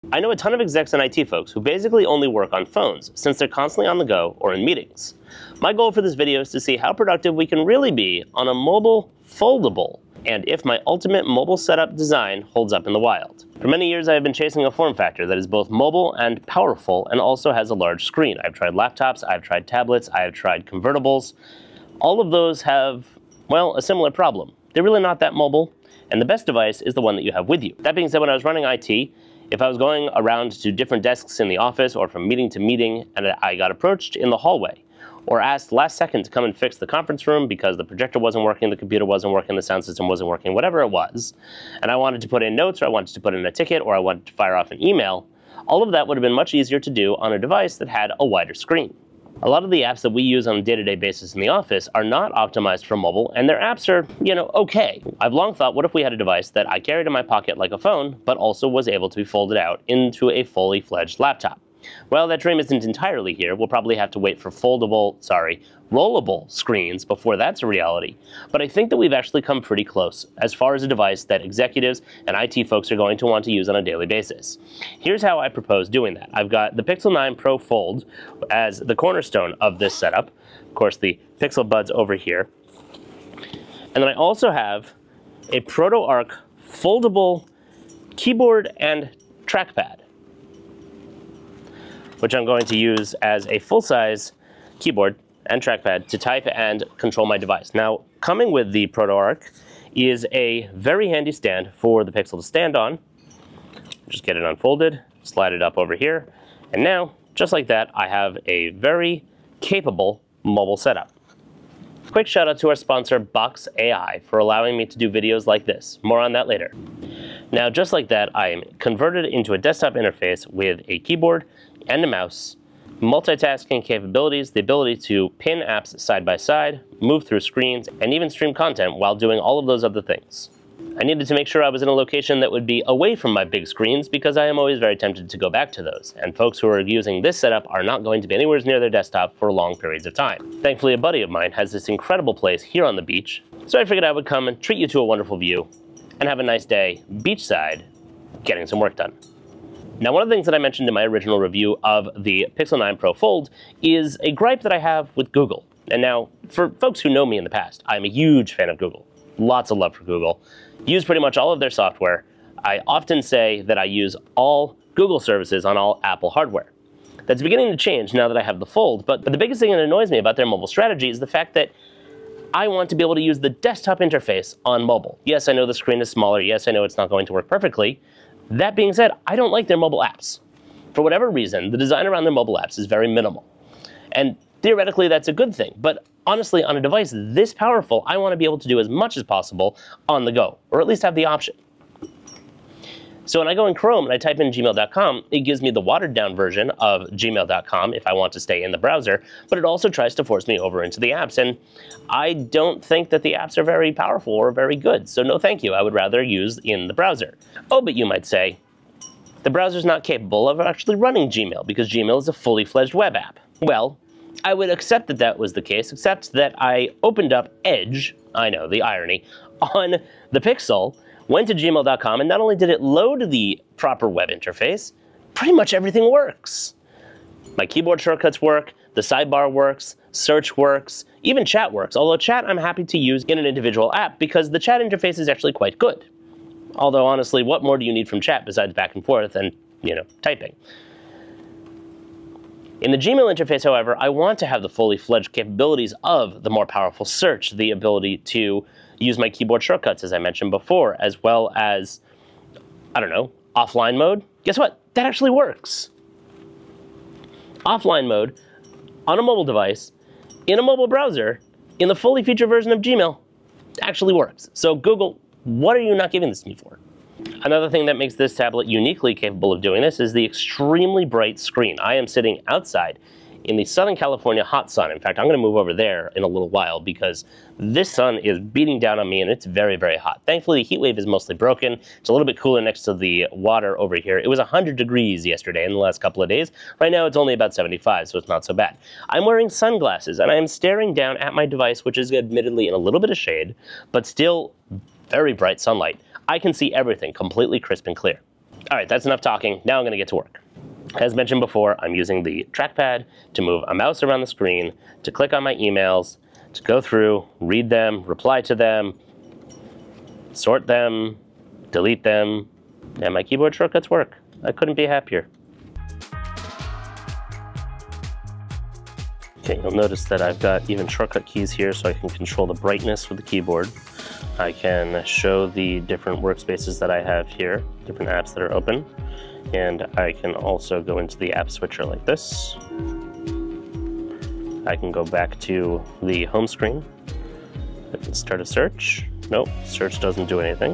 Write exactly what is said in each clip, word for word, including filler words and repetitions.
I know a ton of execs and I T folks who basically only work on phones since they're constantly on the go or in meetings. My goal for this video is to see how productive we can really be on a mobile foldable, and if my ultimate mobile setup design holds up in the wild. For many years I have been chasing a form factor that is both mobile and powerful and also has a large screen. I've tried laptops, I've tried tablets, I've tried convertibles. All of those have, well, a similar problem. They're really not that mobile, and the best device is the one that you have with you. That being said, when I was running I T, if I was going around to different desks in the office or from meeting to meeting and I got approached in the hallway or asked last second to come and fix the conference room because the projector wasn't working, the computer wasn't working, the sound system wasn't working, whatever it was, and I wanted to put in notes or I wanted to put in a ticket or I wanted to fire off an email, all of that would have been much easier to do on a device that had a wider screen. A lot of the apps that we use on a day-to-day basis in the office are not optimized for mobile, and their apps are, you know, okay. I've long thought, what if we had a device that I carried in my pocket like a phone, but also was able to be folded out into a fully fledged laptop? Well, that dream isn't entirely here. We'll probably have to wait for foldable, sorry, rollable screens before that's a reality. But I think that we've actually come pretty close as far as a device that executives and I T folks are going to want to use on a daily basis. Here's how I propose doing that. I've got the Pixel nine Pro Fold as the cornerstone of this setup. Of course, the Pixel Buds over here. And then I also have a ProtoArc foldable keyboard and trackpad, which I'm going to use as a full-size keyboard and trackpad to type and control my device. Now, coming with the ProtoArc is a very handy stand for the Pixel to stand on. Just get it unfolded, slide it up over here, and now, just like that, I have a very capable mobile setup. Quick shout out to our sponsor, Box A I, for allowing me to do videos like this. More on that later. Now, just like that, I am converted into a desktop interface with a keyboard and a mouse, multitasking capabilities, the ability to pin apps side by side, move through screens, and even stream content while doing all of those other things. I needed to make sure I was in a location that would be away from my big screens because I am always very tempted to go back to those, and folks who are using this setup are not going to be anywhere near their desktop for long periods of time. Thankfully, a buddy of mine has this incredible place here on the beach, so I figured I would come and treat you to a wonderful view and have a nice day beachside getting some work done. Now, one of the things that I mentioned in my original review of the Pixel nine Pro Fold is a gripe that I have with Google. And now, for folks who know me in the past, I'm a huge fan of Google. Lots of love for Google. Use pretty much all of their software. I often say that I use all Google services on all Apple hardware. That's beginning to change now that I have the Fold, but, but the biggest thing that annoys me about their mobile strategy is the fact that I want to be able to use the desktop interface on mobile. Yes, I know the screen is smaller. Yes, I know it's not going to work perfectly. That being said, I don't like their mobile apps. For whatever reason, the design around their mobile apps is very minimal. And theoretically, that's a good thing. But honestly, on a device this powerful, I want to be able to do as much as possible on the go, or at least have the option. So when I go in Chrome and I type in gmail dot com, it gives me the watered down version of gmail dot com if I want to stay in the browser, but it also tries to force me over into the apps. And I don't think that the apps are very powerful or very good, so no thank you. I would rather use in the browser. Oh, but you might say, the browser's not capable of actually running Gmail because Gmail is a fully fledged web app. Well, I would accept that that was the case, except that I opened up Edge, I know, the irony, on the Pixel, went to gmail dot com, and not only did it load the proper web interface, pretty much everything works. My keyboard shortcuts work, the sidebar works, search works, even chat works, although chat I'm happy to use in an individual app because the chat interface is actually quite good. Although honestly, what more do you need from chat besides back and forth and, you know, typing? In the Gmail interface, however, I want to have the fully fledged capabilities of the more powerful search, the ability to use my keyboard shortcuts, as I mentioned before, as well as, I don't know, offline mode. Guess what? That actually works. Offline mode on a mobile device, in a mobile browser, in the fully featured version of Gmail, actually works. So Google, what are you not giving this to me for? Another thing that makes this tablet uniquely capable of doing this is the extremely bright screen. I am sitting outside in the Southern California hot sun. In fact, I'm going to move over there in a little while because this sun is beating down on me and it's very, very hot. Thankfully, the heat wave is mostly broken. It's a little bit cooler next to the water over here. It was one hundred degrees yesterday in the last couple of days. Right now, it's only about seventy-five, so it's not so bad. I'm wearing sunglasses and I am staring down at my device, which is admittedly in a little bit of shade, but still very bright sunlight. I can see everything completely crisp and clear. All right, that's enough talking. Now I'm gonna get to work. As mentioned before, I'm using the trackpad to move a mouse around the screen, to click on my emails, to go through, read them, reply to them, sort them, delete them, and my keyboard shortcuts work. I couldn't be happier. Okay, you'll notice that I've got even shortcut keys here so I can control the brightness with the keyboard. I can show the different workspaces that I have here, different apps that are open, and I can also go into the app switcher like this. I can go back to the home screen. I can start a search. Nope, search doesn't do anything.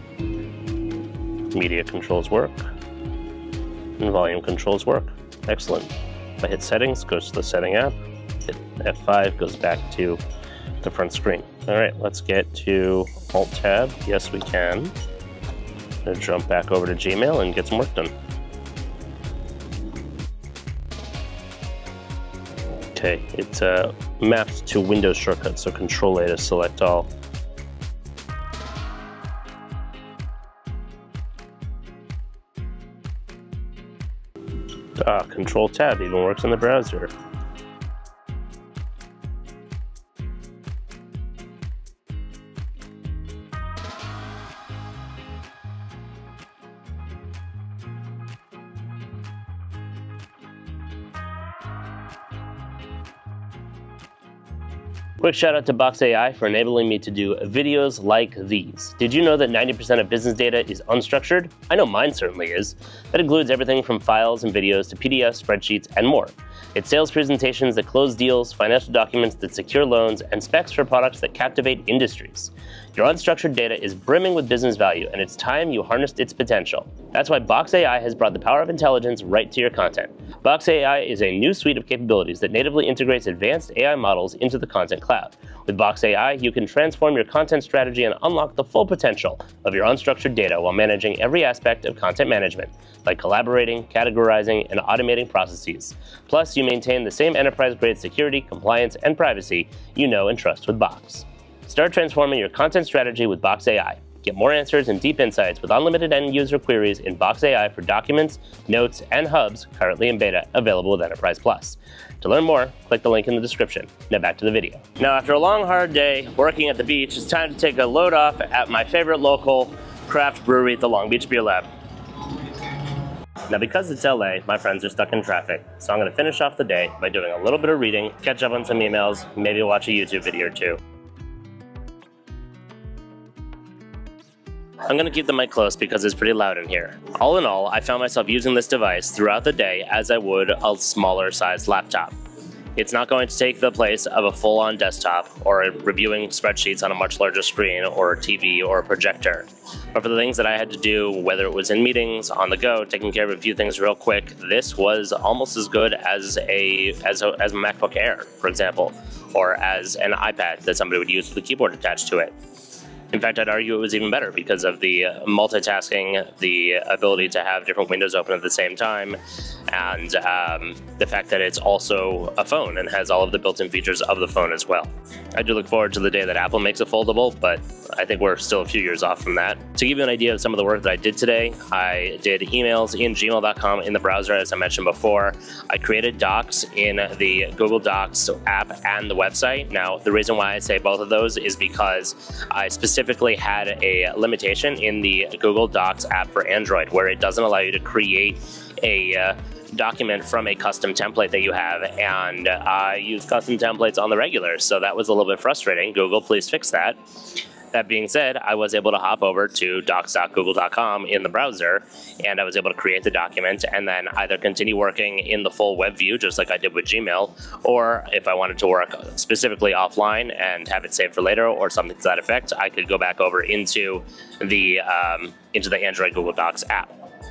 Media controls work, and volume controls work. Excellent. If I hit settings, goes to the setting app. Hit F five, goes back to the front screen. All right, let's get to Alt Tab. Yes, we can. Gonna jump back over to Gmail and get some work done. Okay, it's uh, mapped to Windows shortcuts, so Control A to select all. Ah, Control Tab even works in the browser. Quick shout out to Box A I for enabling me to do videos like these. Did you know that ninety percent of business data is unstructured? I know mine certainly is. That includes everything from files and videos to P D Fs, spreadsheets, and more. It's sales presentations that close deals, financial documents that secure loans, and specs for products that captivate industries. Your unstructured data is brimming with business value, and it's time you harnessed its potential. That's why Box A I has brought the power of intelligence right to your content. Box A I is a new suite of capabilities that natively integrates advanced A I models into the Content Cloud. With Box A I, you can transform your content strategy and unlock the full potential of your unstructured data while managing every aspect of content management, like collaborating, categorizing, and automating processes. Plus, you maintain the same enterprise-grade security, compliance, and privacy you know and trust with Box. Start transforming your content strategy with Box A I. Get more answers and deep insights with unlimited end-user queries in Box A I for documents, notes, and hubs currently in beta, available with Enterprise Plus. To learn more, click the link in the description. Now back to the video. Now, after a long, hard day working at the beach, it's time to take a load off at my favorite local craft brewery, the Long Beach Beer Lab. Now, because it's L A, my friends are stuck in traffic, so I'm going to finish off the day by doing a little bit of reading, catch up on some emails, maybe watch a YouTube video or two. I'm going to keep the mic close because it's pretty loud in here. All in all, I found myself using this device throughout the day as I would a smaller sized laptop. It's not going to take the place of a full-on desktop or reviewing spreadsheets on a much larger screen or a T V or a projector. But for the things that I had to do, whether it was in meetings, on the go, taking care of a few things real quick, this was almost as good as a, as a, as a MacBook Air, for example, or as an iPad that somebody would use with a keyboard attached to it. In fact, I'd argue it was even better because of the multitasking, the ability to have different windows open at the same time, and um, the fact that it's also a phone and has all of the built-in features of the phone as well. I do look forward to the day that Apple makes a foldable, but I think we're still a few years off from that. To give you an idea of some of the work that I did today, I did emails in gmail dot com in the browser, as I mentioned before. I created docs in the Google Docs app and the website. Now, the reason why I say both of those is because I specifically had a limitation in the Google Docs app for Android, where it doesn't allow you to create a uh, document from a custom template that you have, and uh, I use custom templates on the regular, so that was a little bit frustrating. Google, please fix that. That being said, I was able to hop over to docs dot google dot com in the browser, and I was able to create the document and then either continue working in the full web view, just like I did with Gmail, or if I wanted to work specifically offline and have it saved for later or something to that effect, I could go back over into the, um, into the Android Google Docs app.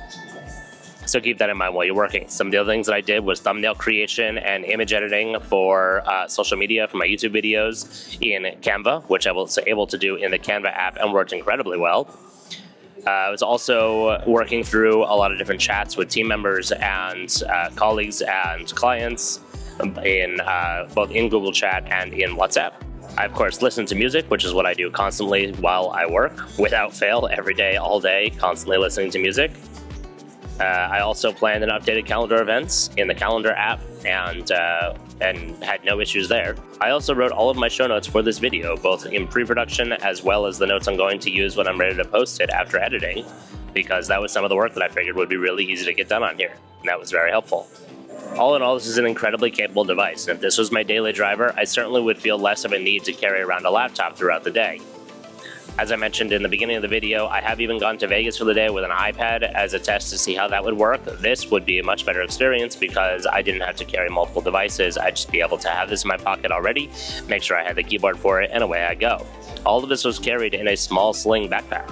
So keep that in mind while you're working. Some of the other things that I did was thumbnail creation and image editing for uh, social media for my YouTube videos in Canva, which I was able to do in the Canva app and worked incredibly well. Uh, I was also working through a lot of different chats with team members and uh, colleagues and clients in uh, both in Google Chat and in WhatsApp. I, of course, listen to music, which is what I do constantly while I work, without fail, every day, all day, constantly listening to music. Uh, I also planned an updated calendar events in the calendar app and uh, and had no issues there. I also wrote all of my show notes for this video, both in pre-production as well as the notes I'm going to use when I'm ready to post it after editing, because that was some of the work that I figured would be really easy to get done on here, and that was very helpful. All in all, this is an incredibly capable device, and if this was my daily driver, I certainly would feel less of a need to carry around a laptop throughout the day. As I mentioned in the beginning of the video, I have even gone to Vegas for the day with an iPad as a test to see how that would work. This would be a much better experience because I didn't have to carry multiple devices. I'd just be able to have this in my pocket already, make sure I had the keyboard for it, and away I go. All of this was carried in a small sling backpack.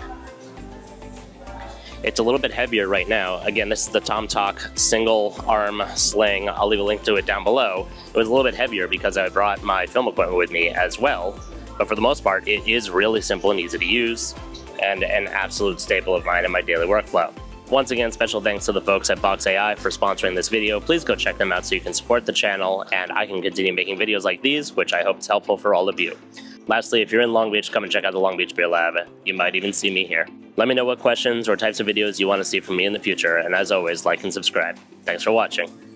It's a little bit heavier right now. Again, this is the TomTalk single arm sling. I'll leave a link to it down below. It was a little bit heavier because I brought my film equipment with me as well. But for the most part, it is really simple and easy to use, and an absolute staple of mine in my daily workflow. Once again, special thanks to the folks at Box A I for sponsoring this video. Please go check them out so you can support the channel, and I can continue making videos like these, which I hope is helpful for all of you. Lastly, if you're in Long Beach, come and check out the Long Beach Beer Lab. You might even see me here. Let me know what questions or types of videos you want to see from me in the future, and as always, like and subscribe. Thanks for watching.